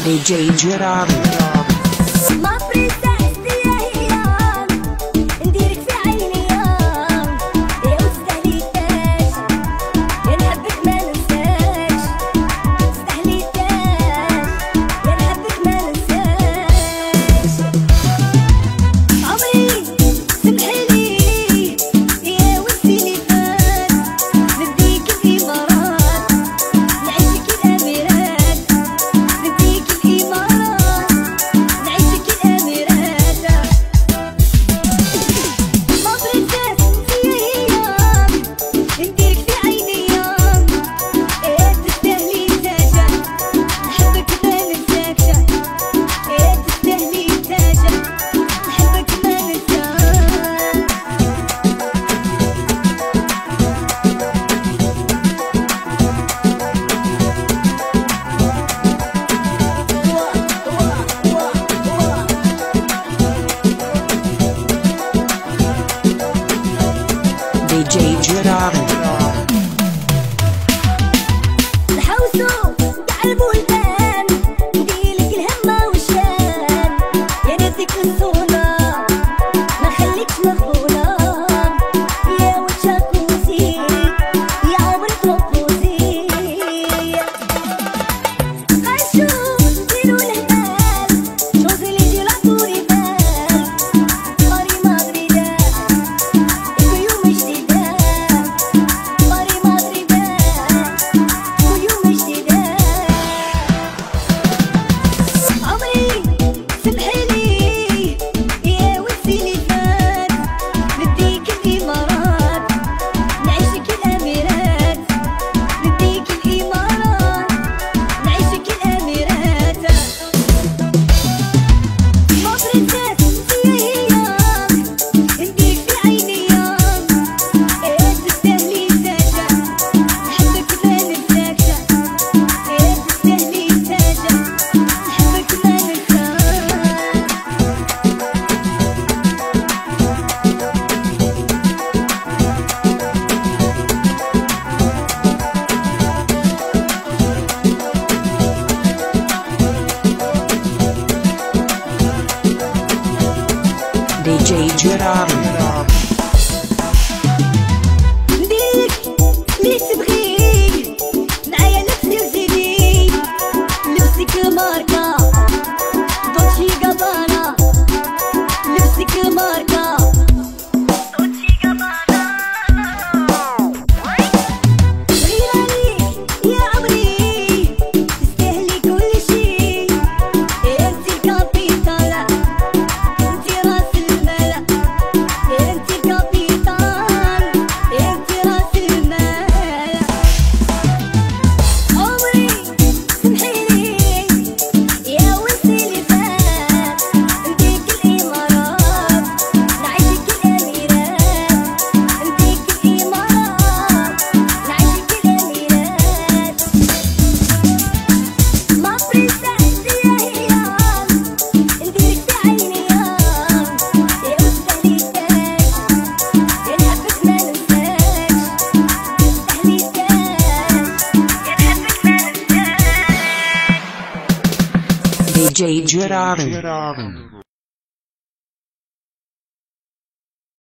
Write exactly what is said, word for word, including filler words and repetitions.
دي جي جيرارد. ما بريتحتي يا هيام نديرك في عيني يام يا وستهليتاش يا نحبك ما ننساش استهليتاش يا نحبك ما ننساش عمري سمحيلي يا ودي اللي فات نديك الإمارات نعيشك الأميرات نديك الإمارات نعيشك الأميرات ما بريتات فيا هيام نديرك في عيني يام إيه تستاهلي تاجة نحبك ما ننساكش إيه تستاهلي تاجة نحبك ما ننساك دي جي جيرارد. نحوسو تاع البلدان نديلك الهمة والشان يا ناسك الصونة ما خليكش مخبولة يا وجهكوزي يا عمرك مبوزي غشو ديرو الهبال شوفي اللي يجي العطوري بال ماري مدريدة كيوم جديدة ماري مدريدة كيوم جديدة عمري سمحيلي يا ودي اللي فات نديك الإمارات نعيشك الأميرات نديك الإمارات نعيشك الأميرات ما بريتات فيا هيام نديك في عيني يام إيه تستاهلي تاجة نحبك ما ننساكش إيه تستاهلي تاجة نحبك ما ننساك دي جي جيرارد. نديرك اللي تبغيه معايا نفسي وزيدي لبسك ماركة دولتشي جابانا لبسك ماركة دولتشي جابانا غير عليك يا عمري تستاهلي كل شي انتي الكابيتال انتي راس المال انتي الكابيتال انتي راس المال عمري سمحيلي يا ودي اللي فات نديك الإمارات نعيشك الأميرات نديك الإمارات نعيشك الأميرات ما بريتحتي يا هيام نديرك في عيني يام يا وستهليتاش يا نحبك ما ننساكش استهليتاش يا نحبك ما ننساكش دي جي جيرارد.